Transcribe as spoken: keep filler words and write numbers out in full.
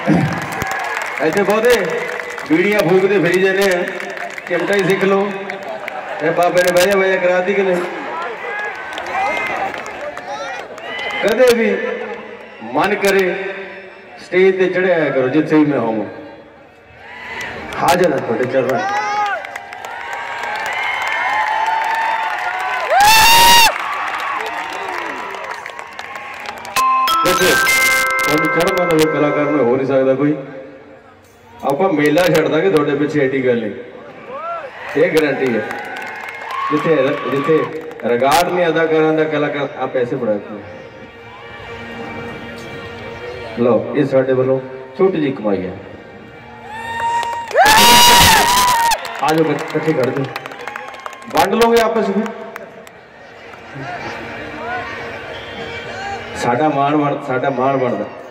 ऐसे बहुते बीड़ियां फूकते फिरी जाने चिमटा ही सीख लो। बाबे ने वजह वजह करा दी कि नहीं? कदे भी मन करे स्टेज पे चढ़े आया करो, जिथे भी मैं होऊं हाजिर है थोड़े चरण। चढ़ पाना जो कलाकार में हो नहीं सकता कोई। आप मेला छड़ देंगे थोड़े पिछे, एडी गल नहीं, ये गारंटी है। जिथे जिथे रिकॉर्ड नहीं अदा करा कलाकार आप पैसे बढ़ाते हैं। लो ये साढ़े वालों छोटी जी कमाई है। आज कट्ठे कर दो, वंड लोगे आपस में। साडा मान बढ़ साडा मान बढ़ता